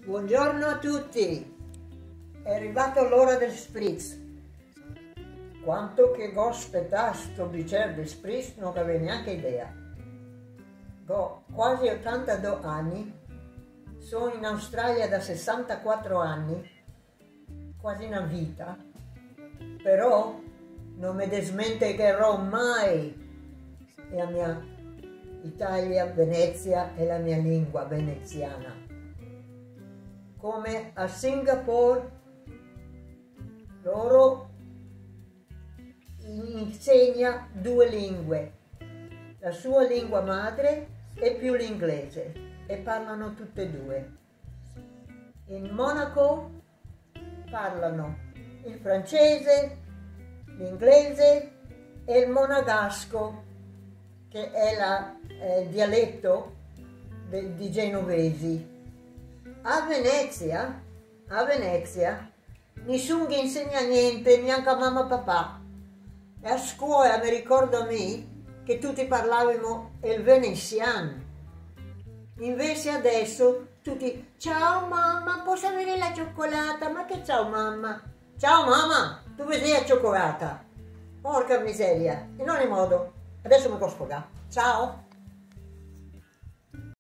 Buongiorno a tutti, è arrivata l'ora del spritz. Quanto che go aspettare sto bicchiere di spritz non avevo neanche idea. Ho quasi 82 anni, sono in Australia da 64 anni, quasi una vita, però non mi dimenticherò mai la mia Italia, Venezia e la mia lingua veneziana. Come a Singapore loro insegna due lingue, la sua lingua madre e più l'inglese, e parlano tutte e due. In Monaco parlano il francese, l'inglese e il monegasco, che è il dialetto di genovesi. A Venezia, nessuno insegna niente, neanche a mamma e papà. E a scuola mi ricordo a me che tutti parlavamo il veneziano. Invece adesso tutti, ciao mamma, posso avere la cioccolata? Ma che ciao mamma? Ciao mamma, dove sei la cioccolata? Porca miseria, in ogni modo, adesso mi posso sfogare. Ciao!